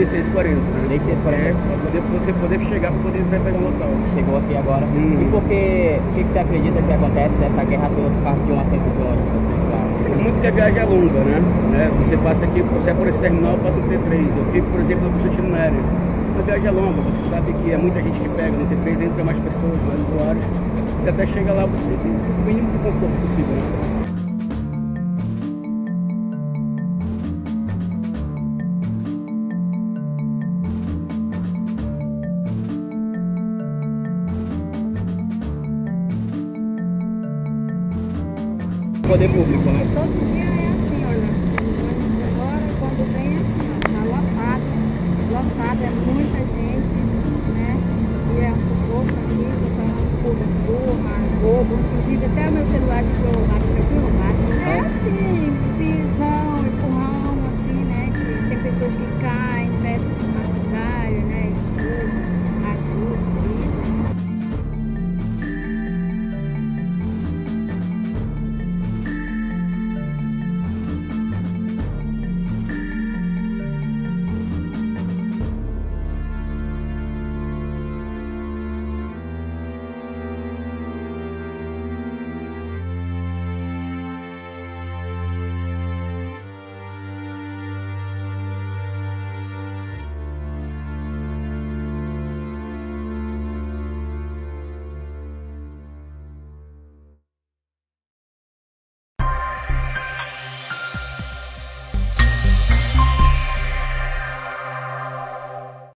16h40. Né? Desde 6h40. Pra você poder chegar, para poder pegar o local. Chegou aqui agora. E por que você acredita que acontece essa guerra toda por causa de um assento de ônibus? Muito que a viagem é longa, né? Você passa aqui, você é por esse terminal, passa no T3. Eu fico, por exemplo, no Constantino Nery. A viagem é longa, você sabe que é muita gente que pega no T3, entra mais pessoas, mais usuários. E até chegar lá você tem que ter o mínimo de conforto possível. Né? Poder público, né?